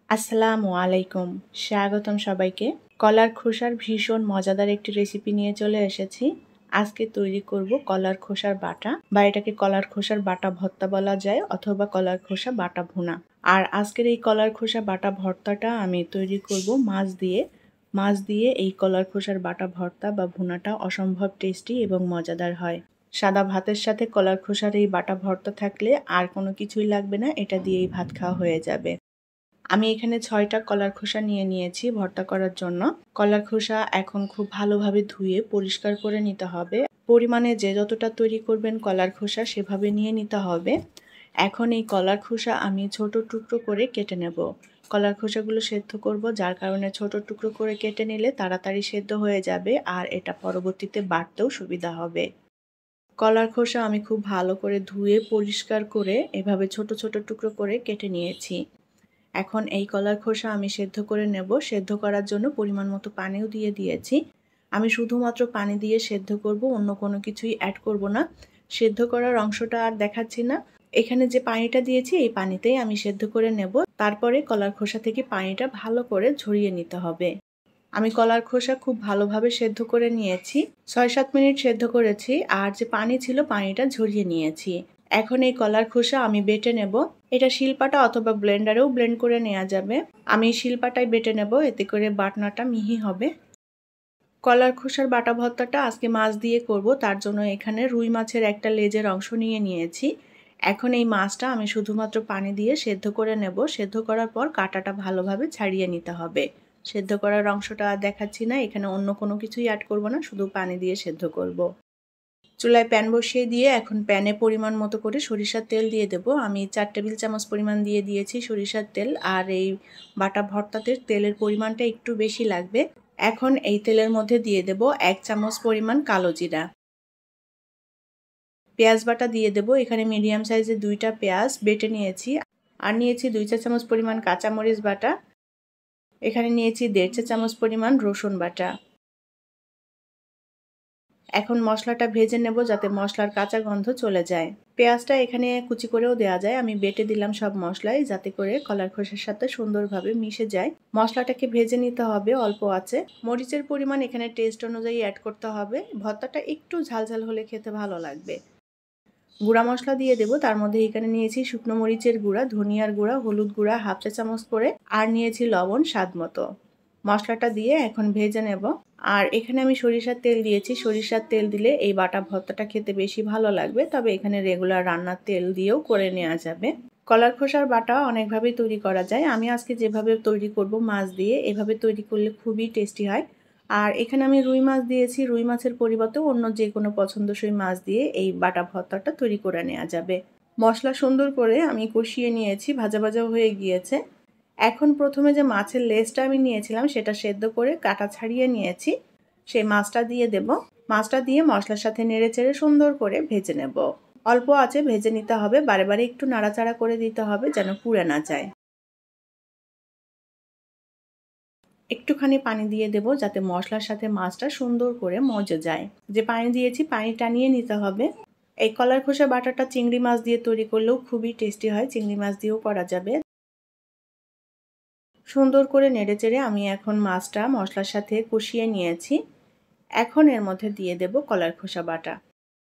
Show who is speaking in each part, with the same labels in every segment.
Speaker 1: আসসালামু আলাইকুম। স্বাগতম সবাইকে। কলার খোসার ভীষণ মজাদার একটি রেসিপি নিয়ে চলে এসেছি। আজকে তৈরি করব কলার খোসার বাটা, বা এটাকে কলার খোসার বাটা ভর্তা বলা যায়, অথবা কলার খোসা বাটা ভুনা। আর আজকের এই কলার খোসা বাটা ভর্তাটা আমি তৈরি করব মাছ দিয়ে। মাছ দিয়ে এই কলার খোসার বাটা ভর্তা বা ভুনাটা অসম্ভব টেস্টি এবং মজাদার হয়। সাদা ভাতের সাথে কলার খোসার এই বাটা ভর্তা থাকলে আর কোনো কিছুই লাগবে না, এটা দিয়েই ভাত খাওয়া হয়ে যাবে। আমি এখানে ৬টা কলার খোসা নিয়ে নিয়েছি ভর্তা করার জন্য। কলার খোসা এখন খুব ভালোভাবে ধুয়ে পরিষ্কার করে নিতে হবে। পরিমাণে যে যতটা তৈরি করবেন কলার খোসা সেভাবে নিয়ে নিতে হবে। এখন এই কলার খোসা আমি ছোট টুকরো করে কেটে নেব। কলার খোসাগুলো সেদ্ধ করব, যার কারণে ছোট টুকরো করে কেটে নিলে তাড়াতাড়ি সেদ্ধ হয়ে যাবে আর এটা পরবর্তীতে বাটতেও সুবিধা হবে। কলার খোসা আমি খুব ভালো করে ধুয়ে পরিষ্কার করে এভাবে ছোট ছোট টুকরো করে কেটে নিয়েছি। এখন এই কলার খোসা আমি সেদ্ধ করে নেব। সেদ্ধ করার জন্য পরিমাণ মতো পানিও দিয়ে দিয়েছি। আমি শুধুমাত্র পানি দিয়ে সেদ্ধ করব, অন্য কোনো কিছুই অ্যাড করব না। সেদ্ধ করার অংশটা আর দেখাচ্ছি না। এখানে যে পানিটা দিয়েছি এই পানিতেই আমি সেদ্ধ করে নেব। তারপরে কলার খোসা থেকে পানিটা ভালো করে ঝরিয়ে নিতে হবে। আমি কলার খোসা খুব ভালোভাবে সেদ্ধ করে নিয়েছি। ৬-৭ মিনিট সেদ্ধ করেছি, আর যে পানি ছিল পানিটা ঝরিয়ে নিয়েছি। এখন এই কলার খোসা আমি বেটে নেব। এটা শিলপাটা অথবা ব্লেন্ডারেও ব্লেন্ড করে নেওয়া যাবে। আমি শিলপাটায় বেটে নেব, এতে করে বাটনাটা মিহি হবে। কলার খোসার বাটা ভর্তাটা আজকে মাছ দিয়ে করব, তার জন্য এখানে রুই মাছের একটা লেজের অংশ নিয়ে নিয়েছি। এখন এই মাছটা আমি শুধুমাত্র পানি দিয়ে সেদ্ধ করে নেব। সেদ্ধ করার পর কাঁটাটা ভালোভাবে ছাড়িয়ে নিতে হবে। সেদ্ধ করার অংশটা আর দেখাচ্ছি না, এখানে অন্য কোনো কিছুই অ্যাড করব না, শুধু পানি দিয়ে সেদ্ধ করব। চুলায় প্যান বসিয়ে দিয়ে এখন প্যানে পরিমাণ মতো করে সরিষার তেল দিয়ে দেব। আমি 4 টেবিল চামচ পরিমাণ দিয়ে দিয়েছি সরিষার তেল, আর এই বাটা ভর্তাতে তেলের পরিমাণটা একটু বেশি লাগবে। এখন এই তেলের মধ্যে দিয়ে দেব 1 চামচ পরিমাণ কালো জিরা। পেঁয়াজ বাটা দিয়ে দেব। এখানে মিডিয়াম সাইজের 2টা পেঁয়াজ বেটে নিয়েছি। আর নিয়েছি 2 চা চামচ পরিমাণ কাঁচামরিচ বাটা। এখানে নিয়েছি 1.5 চা চামচ পরিমাণ রসুন বাটা। এখন মশলাটা ভেজে নেব যাতে মশলার কাঁচা গন্ধ চলে যায়। পেঁয়াজটা এখানে কুচি করেও দেওয়া যায়, আমি বেটে দিলাম সব মশলাই, যাতে করে কলার খোসার সাথে সুন্দরভাবে মিশে যায়। মশলাটাকে ভেজে নিতে হবে অল্প আঁচে। মরিচের পরিমাণ এখানে টেস্ট অনুযায়ী অ্যাড করতে হবে। ভর্তাটা একটু ঝালঝাল হলে খেতে ভালো লাগবে। গুঁড়া মশলা দিয়ে দেব। তার মধ্যে এখানে নিয়েছি শুকনো মরিচের গুঁড়া, ধনিয়ার গুঁড়া, হলুদ গুঁড়া 1/2 চা চামচ করে, আর নিয়েছি লবণ স্বাদ মতো। মশলাটা দিয়ে এখন ভেজে নেব। আর এখানে আমি সরিষার তেল দিয়েছি। সরিষার তেল দিলে এই বাটা ভর্তাটা খেতে বেশি ভালো লাগবে, তবে এখানে রেগুলার রান্নার তেল দিয়েও করে নেওয়া যাবে। কলার খোসার বাটা অনেকভাবেই তৈরি করা যায়। আমি আজকে যেভাবে তৈরি করব মাছ দিয়ে, এভাবে তৈরি করলে খুবই টেস্টি হয়। আর এখানে আমি রুই মাছ দিয়েছি। রুই মাছের পরিবর্তেও অন্য যে কোনো পছন্দসই মাছ দিয়ে এই বাটা ভর্তাটা তৈরি করে নেওয়া যাবে। মশলা সুন্দর করে আমি কষিয়ে নিয়েছি, ভাজা ভাজাও হয়ে গিয়েছে। এখন প্রথমে যে মাছের লেজটা আমি নিয়েছিলাম সেটা সেদ্ধ করে কাটা ছাড়িয়ে নিয়েছি, সেই মাছটা দিয়ে দেব। মাছটা দিয়ে মশলার সাথে নেড়েচেড়ে সুন্দর করে ভেজে নেব। অল্প আঁচে ভেজে নিতে হবে, বারে বারে একটু নাড়াচাড়া করে দিতে হবে যেন পুড়ে না যায়। একটুখানি পানি দিয়ে দেব যাতে মশলার সাথে মাছটা সুন্দর করে মজে যায়। যে পানি দিয়েছি পানি টানিয়ে নিতে হবে। এই কলার খোসা বাটাটা চিংড়ি মাছ দিয়ে তৈরি করলেও খুবই টেস্টি হয়, চিংড়ি মাছ দিয়েও করা যাবে। সুন্দর করে নেড়েচেড়ে আমি এখন মাছটা মশলার সাথে কষিয়ে নিয়েছি। এখন এর মধ্যে দিয়ে দেব কলার খোসা বাটা।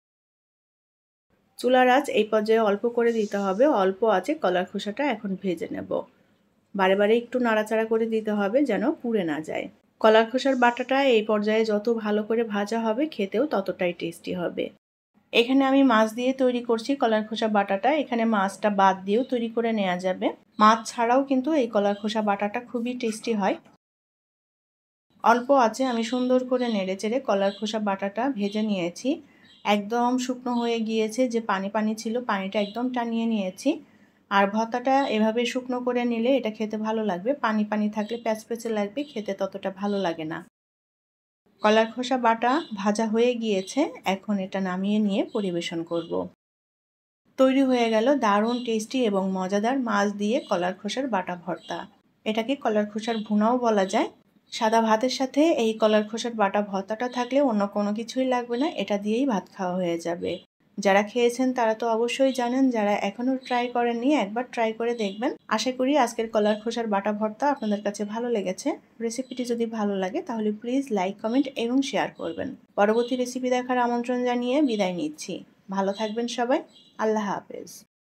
Speaker 1: চুলার আঁচ এই পর্যায়ে অল্প করে দিতে হবে। অল্প আঁচে কলার খোসাটা এখন ভেজে নেব। বারে বারে একটু নাড়াচাড়া করে দিতে হবে যেন পুড়ে না যায়। কলার খোসার বাটাটা এই পর্যায়ে যত ভালো করে ভাজা হবে খেতেও ততটাই টেস্টি হবে। এখানে আমি মাছ দিয়ে তৈরি করছি কলার খোসা বাটাটা। এখানে মাছটা বাদ দিয়েও তৈরি করে নেওয়া যাবে। মাছ ছাড়াও কিন্তু এই কলার খোসা বাটাটা খুবই টেস্টি হয়। অল্প আঁচে আমি সুন্দর করে নেড়েচেড়ে কলার খোসা বাটাটা ভেজে নিয়েছি। একদম শুকনো হয়ে গিয়েছে, যে পানি পানি ছিল পানিটা একদম টানিয়ে নিয়েছি। আর ভর্তাটা এভাবে শুকনো করে নিলে এটা খেতে ভালো লাগবে। পানি পানি থাকলে প্যাচপ্যাচে লাগবে, খেতে ততটা ভালো লাগে না। কলার খোসা বাটা ভাজা হয়ে গিয়েছে, এখন এটা নামিয়ে নিয়ে পরিবেশন করব। তৈরি হয়ে গেল দারুণ টেস্টি এবং মজাদার মাছ দিয়ে কলার খোসার বাটা ভর্তা। এটাকে কলার খোসার ভুনাও বলা যায়। সাদা ভাতের সাথে এই কলার খোসার বাটা ভর্তাটা থাকলে অন্য কোনো কিছুই লাগবে না, এটা দিয়েই ভাত খাওয়া হয়ে যাবে। যারা খেয়েছেন তারা তো অবশ্যই জানেন, যারা এখনও ট্রাই করেননি একবার ট্রাই করে দেখবেন। আশা করি আজকের কলার খোসার বাটা ভর্তা আপনাদের কাছে ভালো লেগেছে। রেসিপিটি যদি ভালো লাগে তাহলে প্লিজ লাইক, কমেন্ট এবং শেয়ার করবেন। পরবর্তী রেসিপি দেখার আমন্ত্রণ জানিয়ে বিদায় নিচ্ছি। ভালো থাকবেন সবাই। আল্লাহ হাফেজ।